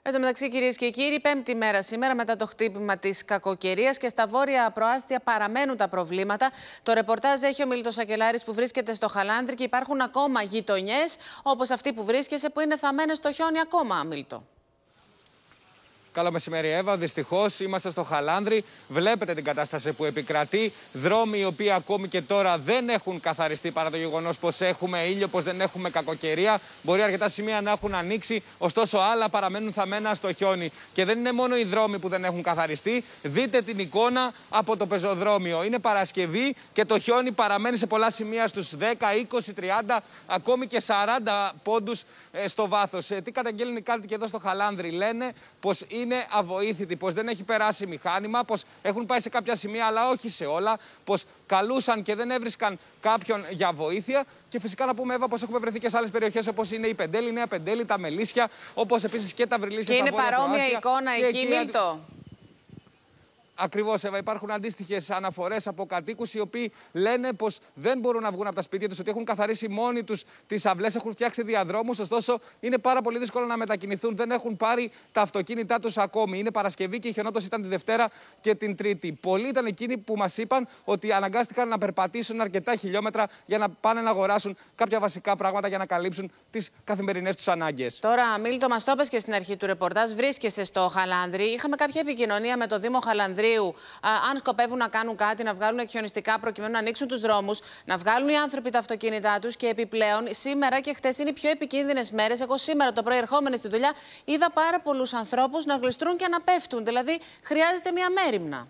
Εν τω μεταξύ, κυρίες και κύριοι, πέμπτη μέρα σήμερα μετά το χτύπημα της κακοκαιρίας και στα βόρεια προάστια παραμένουν τα προβλήματα. Το ρεπορτάζ έχει ο Μίλτος Ακελάρης που βρίσκεται στο Χαλάνδρη και υπάρχουν ακόμα γειτονιές όπως αυτή που βρίσκεσαι που είναι θαμμένες στο χιόνι ακόμα, Μίλτο. Καλό μεσημέρι, Εύα. Δυστυχώς είμαστε στο Χαλάνδρη. Βλέπετε την κατάσταση που επικρατεί. Δρόμοι οι οποίοι ακόμη και τώρα δεν έχουν καθαριστεί παρά το γεγονός πως έχουμε ήλιο, πως δεν έχουμε κακοκαιρία. Μπορεί αρκετά σημεία να έχουν ανοίξει, ωστόσο άλλα παραμένουν θαμμένα στο χιόνι. Και δεν είναι μόνο οι δρόμοι που δεν έχουν καθαριστεί. Δείτε την εικόνα από το πεζοδρόμιο. Είναι Παρασκευή και το χιόνι παραμένει σε πολλά σημεία στους 10, 20, 30, ακόμη και 40 πόντους στο βάθος. Τι καταγγέλνουν οι κάτοικοι εδώ στο Χαλάνδρη? Λένε πως είναι αβοήθητοι, πως δεν έχει περάσει μηχάνημα, πως έχουν πάει σε κάποια σημεία αλλά όχι σε όλα, πως καλούσαν και δεν έβρισκαν κάποιον για βοήθεια. Και φυσικά να πούμε, Εύα, πως έχουμε βρεθεί και σε άλλες περιοχές όπως είναι η Πεντέλη, η Νέα Πεντέλη, τα Μελίσια, όπως επίσης και τα Βρυλίσια. Και είναι παρόμοια εικόνα εκεί, Μίλτο? Ακριβώς, Εύα. Υπάρχουν αντίστοιχες αναφορές από κατοίκους οι οποίοι λένε πως δεν μπορούν να βγουν από τα σπίτια τους, ότι έχουν καθαρίσει μόνοι τους τις αυλές, έχουν φτιάξει διαδρόμους. Ωστόσο, είναι πάρα πολύ δύσκολο να μετακινηθούν. Δεν έχουν πάρει τα αυτοκίνητά τους ακόμη. Είναι Παρασκευή και η χιονότωση ήταν τη Δευτέρα και την Τρίτη. Πολλοί ήταν εκείνοι που μας είπαν ότι αναγκάστηκαν να περπατήσουν αρκετά χιλιόμετρα για να πάνε να αγοράσουν κάποια βασικά πράγματα για να καλύψουν τις καθημερινές τους ανάγκες. Τώρα, Μίλτο, μας το είπες και στην αρχή του ρεπορτάζ, βρίσκεσαι στο Χαλάνδρη. Είχαμε κάποια επικοινωνία με το Δήμο Χαλανδρίου. Αν σκοπεύουν να κάνουν κάτι, να βγάλουν εκχιονιστικά προκειμένου να ανοίξουν τους δρόμους, να βγάλουν οι άνθρωποι τα αυτοκίνητά τους. Και επιπλέον, σήμερα και χτες είναι οι πιο επικίνδυνες μέρες. Εγώ σήμερα το πρωί, ερχόμενη στη δουλειά, είδα πάρα πολλούς ανθρώπους να γλιστρούν και να πέφτουν. Δηλαδή, χρειάζεται μια μέριμνα.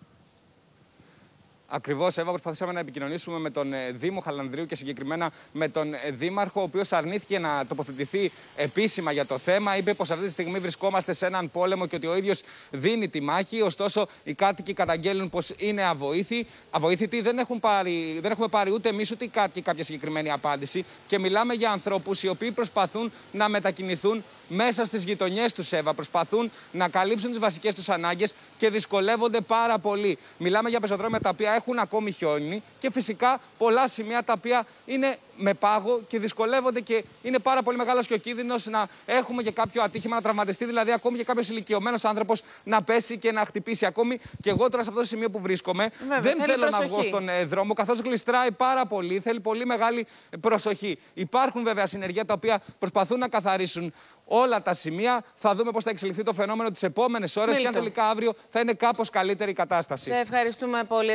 Ακριβώς, Εύα, προσπαθήσαμε να επικοινωνήσουμε με τον Δήμο Χαλανδρίου και συγκεκριμένα με τον Δήμαρχο, ο οποίος αρνήθηκε να τοποθετηθεί επίσημα για το θέμα. Είπε πως αυτή τη στιγμή βρισκόμαστε σε έναν πόλεμο και ότι ο ίδιος δίνει τη μάχη. Ωστόσο, οι κάτοικοι καταγγέλνουν πως είναι αβοήθητοι. Δεν έχουμε πάρει ούτε εμείς ούτε οι κάτοικοι κάποια συγκεκριμένη απάντηση. Και μιλάμε για ανθρώπους οι οποίοι προσπαθούν να μετακινηθούν μέσα στις γειτονιές τους, Εύα. Προσπαθούν να καλύψουν τις βασικές τους ανάγκες και δυσκολεύονται πάρα πολύ. Μιλάμε για πεζοδρόμια τα οποία έχουν ακόμη χιόνι και φυσικά πολλά σημεία τα οποία είναι με πάγο και δυσκολεύονται και είναι πάρα πολύ μεγάλος και ο κίνδυνος να έχουμε και κάποιο ατύχημα, να τραυματιστεί, δηλαδή ακόμη και κάποιος ηλικιωμένος άνθρωπος να πέσει και να χτυπήσει. Ακόμη και εγώ τώρα σε αυτό το σημείο που βρίσκομαι, δεν θέλω να βγω στον δρόμο, καθώς γλιστράει πάρα πολύ, θέλει πολύ μεγάλη προσοχή. Υπάρχουν βέβαια συνεργεία τα οποία προσπαθούν να καθαρίσουν όλα τα σημεία. Θα δούμε πώς θα εξελιχθεί το φαινόμενο τις επόμενες ώρες και αν τελικά αύριο θα είναι κάπως καλύτερη η κατάσταση. Σε ευχαριστούμε πολύ.